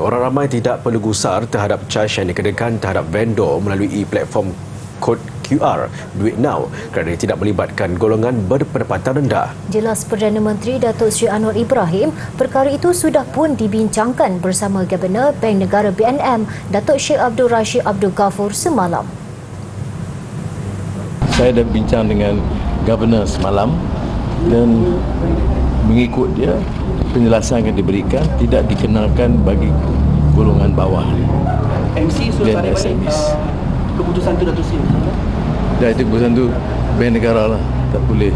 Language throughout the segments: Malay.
Orang ramai tidak perlu gusar terhadap caj yang dikenakan terhadap vendor melalui platform kod QR Duit Now kerana tidak melibatkan golongan berpendapatan rendah. Jelas Perdana Menteri Datuk Seri Anwar Ibrahim, perkara itu sudah pun dibincangkan bersama Governor Bank Negara BNM, Datuk Sheikh Abdul Rashid Abdul Ghafur semalam. Saya dah bincang dengan Governor semalam dan mengikut dia, penjelasan yang diberikan tidak dikenalkan bagi golongan bawah MC sudah dan SMEs. Keputusan itu Datuk Seri. Dan itu keputusan itu Bank Negara lah, tak boleh.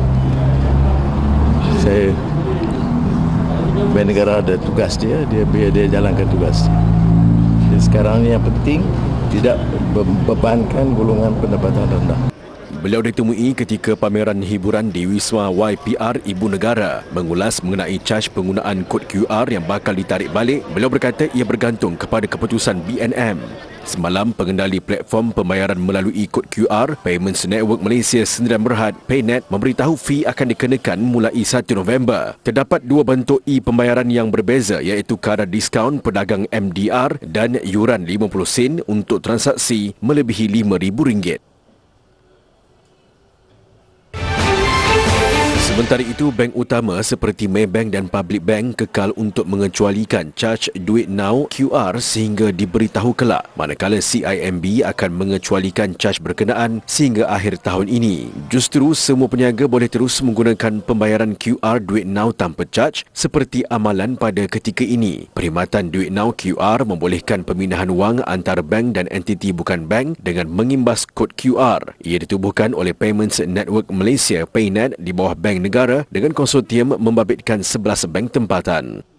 Bank Negara ada tugas dia biar dia jalankan tugas dia. Jadi sekarang ni yang penting tidak membebankan golongan pendapatan rendah. Beliau ditemui ketika pameran hiburan di Wisma YPR Ibu Negara mengulas mengenai caj penggunaan kod QR yang bakal ditarik balik. Beliau berkata ia bergantung kepada keputusan BNM. Semalam, pengendali platform pembayaran melalui kod QR Payments Network Malaysia Sdn Bhd PayNet memberitahu fee akan dikenakan mulai 1 November. Terdapat dua bentuk e-pembayaran yang berbeza iaitu kadar diskaun pedagang MDR dan yuran 50 sen untuk transaksi melebihi RM5,000. Sementara itu, bank utama seperti Maybank dan Public Bank kekal untuk mengecualikan caj Duit Now QR sehingga diberitahu kelak, manakala CIMB akan mengecualikan caj berkenaan sehingga akhir tahun ini. Justru, semua peniaga boleh terus menggunakan pembayaran QR Duit Now tanpa caj seperti amalan pada ketika ini. Perkhidmatan Duit Now QR membolehkan pemindahan wang antara bank dan entiti bukan bank dengan mengimbas kod QR. Ia ditubuhkan oleh Payments Network Malaysia PayNet di bawah Bank Negara dengan konsortium membabitkan 11 bank tempatan.